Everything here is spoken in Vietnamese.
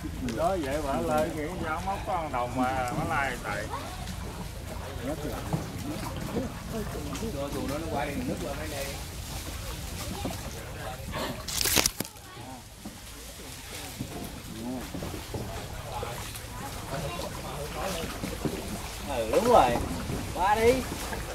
Đó vậy mà lên kiểu sao móc có con đồng mà nó lai tại. Đưa xuồng đó nó quay nước lên đây đây. Ừ đúng rồi. Qua đi.